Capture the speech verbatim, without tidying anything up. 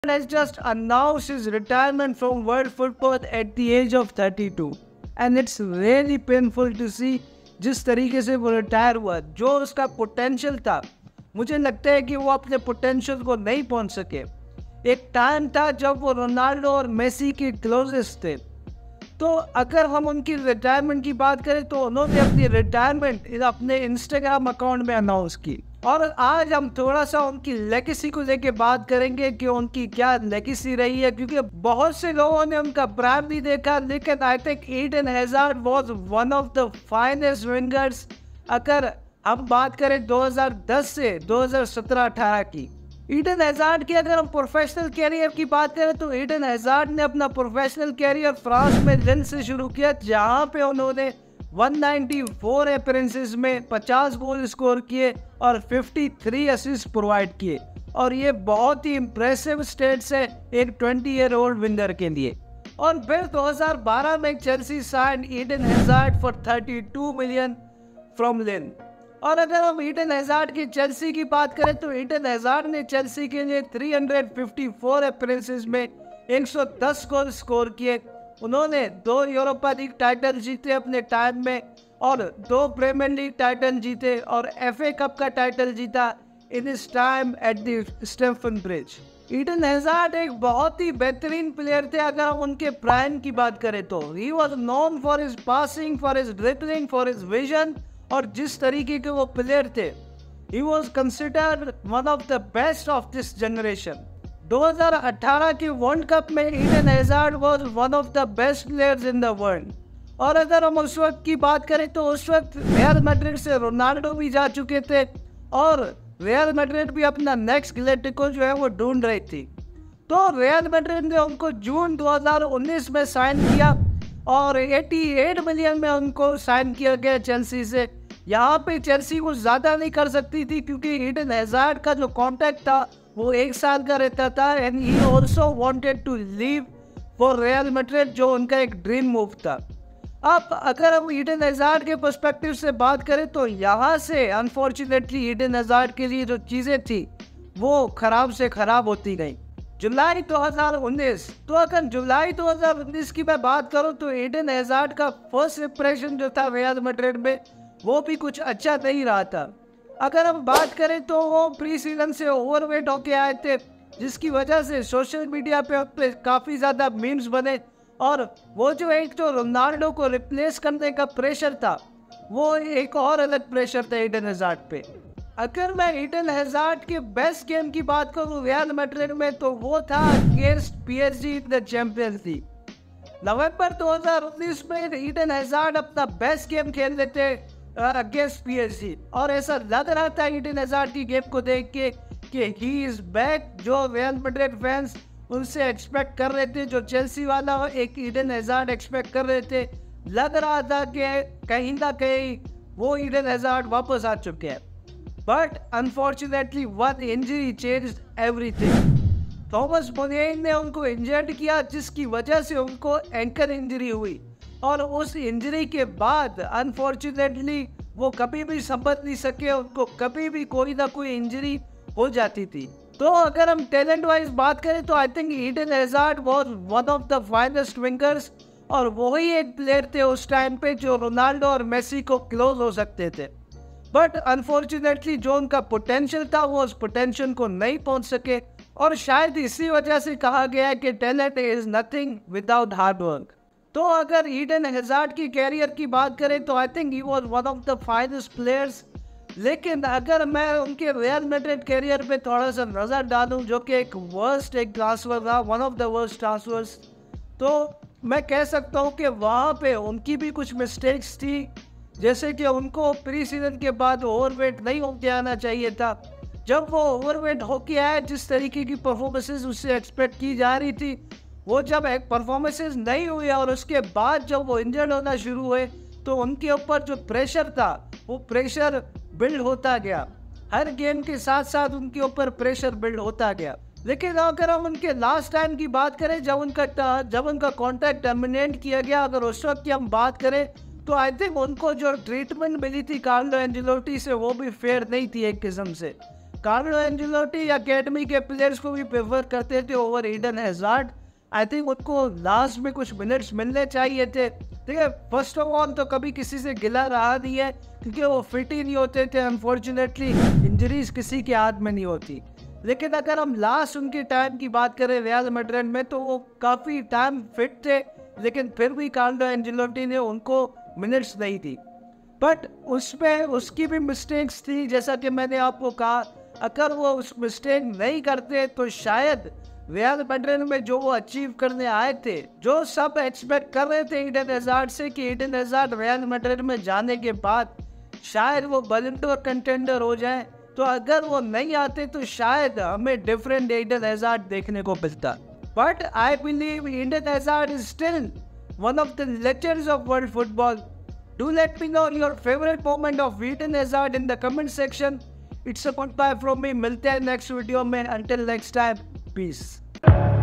has just announced his retirement from world football at the age of thirty-two, and it's really painful to see जिस तरीके से वो retire हुआ। जो उसका पोटेंशियल था, मुझे लगता है कि वो अपने पोटेंशियल को नहीं पहुंच सके। एक टाइम था जब वो रोनाल्डो और मेसी के क्लोजेस्ट थे। तो अगर हम उनकी रिटायरमेंट की बात करें तो उन्होंने अपनी रिटायरमेंट अपने इंस्टाग्राम अकाउंट में अनाउंस की। और आज हम थोड़ा सा उनकी लेगेसी को लेके बात करेंगे कि उनकी क्या लेगेसी रही है, क्योंकि बहुत से लोगों ने उनका प्राइम भी देखा, लेकिन I think Eden Hazard was one of the finest wingers. अगर हम बात करें दो हज़ार दस से दो हज़ार सत्रह अठारह की, ईडन हैजार्ड की अगर हम प्रोफेशनल कैरियर की बात करें तो ईडन हैजार्ड ने अपना प्रोफेशनल कैरियर फ्रांस में लिल से शुरू किया, जहां पे उन्होंने एक सौ चौरानवे अपीयरेंसेस में पचास गोल स्कोर किए और तिरेपन असिस्ट प्रोवाइड किए। और ये बहुत ही इंप्रेसिव स्टेट्स है एक बीस ईयर ओल्ड विंगर के लिए। और फिर दो हज़ार बारह में Chelsea signed Eden Hazard for बत्तीस मिलियन फ्रॉम लिल। और अगर हम ईडन हैजार्ड की चेल्सी की बात करें तो ईडन हैजार्ड ने चेल्सी के लिए तीन सौ चौवन अपीयरेंसेस में एक सौ दस गोल स्कोर किए। उन्होंने दो यूरोपा लीग टाइटल जीते अपने टाइम में, और दो प्रीमियर लीग टाइटल जीते, और एफए कप का टाइटल जीता इन इस time at the Stamford Bridge. Eden Hazard एक बहुत ही बेहतरीन प्लेयर थे। अगर हम उनके प्राइम की बात करें तो he was known for his passing, for his dribbling, for his vision, और जिस तरीके के वो प्लेयर थे, he was considered one of the best of this generation। दो हज़ार अठारह के वर्ल्ड कप में Eden Hazard was one of the best players in the world। और अगर हम उस वक्त की बात करें तो उस वक्त रियल मैड्रिड से रोनाल्डो भी जा चुके थे, और रियल मैड्रिड भी अपना नेक्स्ट गैलेक्टिको जो है वो ढूंढ रही थी। तो रियल मैड्रिड ने उनको जून दो हज़ार उन्नीस में साइन किया, और अठासी मिलियन में उनको साइन किया गया चेल्सी से। यहाँ पे चेल्सी कुछ ज़्यादा नहीं कर सकती थी, क्योंकि ईडन हैजार्ड का जो कॉन्ट्रैक्ट था वो एक साल का रहता था, and he also wanted to leave for Real Madrid, जो उनका एक ड्रीम मूव था। अब अगर हम ईडन हैजार्ड के पर्सपेक्टिव से बात करें तो यहाँ से अनफॉर्चुनेटली ईडन हैजार्ड के लिए जो चीज़ें थी वो ख़राब से ख़राब होती गई। जुलाई दो हज़ार उन्नीस, तो अगर जुलाई दो हज़ार उन्नीस की मैं बात करूँ तो ईडन हैजार्ड का फर्स्ट इंप्रेशन जो था रियल मैड्रिड में वो भी कुछ अच्छा नहीं रहा था। अगर हम बात करें तो वो प्री सीजन से ओवरवेट होके आए थे, जिसकी वजह से सोशल मीडिया पे, पे काफ़ी ज़्यादा मीम्स बने, और वो जो एक जो रोनाल्डो को रिप्लेस करने का प्रेशर था वो एक और अलग प्रेशर था ईडन हैजार्ड पे। अगर मैं ईडन हैजार्ड के बेस्ट गेम की बात करूँ रियल मैड्रिड में तो वो था against PSG in the Champions League. नवंबर दो हज़ार उन्नीस में ईडन हैजार्ड अपना बेस्ट गेम खेल रहे थे अगेंस्ट पीएसजी, और ऐसा लग रहा था ईडन हैजार्ड की गेम को देख के कि ही इज बैक, जो रियल मैड्रिड फैंस उनसे एक्सपेक्ट कर रहे थे, जो चेल्सी वाला एक ईडन हैजार्ड एक्सपेक्ट कर रहे थे। लग रहा था कि कहीं ना कहीं वो ईडन हैजार्ड वापस आ चुके हैं, but unfortunately one injury changed everything. Thomas Meunier ने उनको इंजर्ड किया, जिसकी वजह से उनको एंकल इंजरी हुई, और उस इंजरी के बाद अनफॉर्चुनेटली वो कभी भी संभल नहीं सके, उनको कभी भी कोई ना कोई इंजरी हो जाती थी। तो अगर हम टैलेंट वाइज बात करें तो I think Eden Hazard was one of the finest wingers, और वही एक प्लेयर थे उस टाइम पे जो रोनाल्डो और मेसी को क्लोज हो सकते थे। बट अनफॉर्चुनेटली जो उनका पोटेंशियल था वो उस पोटेंशियल को नहीं पहुंच सके, और शायद इसी वजह से कहा गया है कि talent is nothing without hard work. तो अगर ईडन हैजार्ड की कैरियर की बात करें तो I think he was one of the finest players. लेकिन अगर मैं उनके रियल मैड्रिड कैरियर पे थोड़ा सा नज़र डालूं, जो कि एक वर्स्ट एक ट्रांसफ़र था, one of the worst transfers, तो मैं कह सकता हूं कि वहां पे उनकी भी कुछ मिस्टेक्स थी, जैसे कि उनको प्री सीजन के बाद ओवरवेट नहीं होके आना चाहिए था। जब वो ओवरवेट होके आए, जिस तरीके की परफॉर्मेंसेज उससे एक्सपेक्ट की जा रही थी, वो जब एक परफॉर्मेंसेज नहीं हुई और उसके बाद जब वो इंजर्ड होना शुरू हुए तो उनके ऊपर जो प्रेशर था वो प्रेशर बिल्ड होता गया। हर गेम के साथ साथ उनके ऊपर प्रेशर बिल्ड होता गया। लेकिन अगर हम उनके लास्ट टाइम की बात करें, जब उनका जब उनका कॉन्ट्रैक्ट टर्मिनेट किया गया, अगर उस वक्त की हम बात करें तो आई थिंक उनको जो ट्रीटमेंट मिली थी कार्लो एंजेलोटी से वो भी फेयर नहीं थी एक किस्म से। कार्लो एंजेलोटी अकेडमी के प्लेयर्स को भी प्रेफर करते थे over Eden Hazard. I think उनको लास्ट में कुछ मिनट्स मिलने चाहिए थे। ठीक है, फर्स्ट ऑफ ऑल तो कभी किसी से गिला रहा नहीं है क्योंकि वो फिट ही नहीं होते थे। अनफॉर्चुनेटली इंजरीज किसी के हाथ में नहीं होती। लेकिन अगर हम लास्ट उनके टाइम की बात करें रियल मैड्रिड में, तो वो काफ़ी टाइम फिट थे, लेकिन फिर भी कार्लो एंजेलोटी ने उनको मिनट्स नहीं दी। बट उसमें उसकी भी मिस्टेक्स थी। जैसा कि मैंने आपको कहा, अगर वो उस मिस्टेक नहीं करते तो शायद रियल मैड्रिड में जो वो अचीव करने आए थे, जो सब एक्सपेक्ट कर रहे थे ईडन हैजार्ड से कि ईडन हैजार्ड रियल मैड्रिड में जाने के बाद शायद वो बैलन डोर कंटेंडर हो जाए, तो अगर वो नहीं आते तो शायद हमें डिफरेंट ईडन हैजार्ड देखने को मिलता। But I believe Eden Hazard is still one of the legends of world football. Do let me know your favourite moment of Eden Hazard in the comment section. It's a goodbye from me. मिलते हैं next video में। Until next time, piece.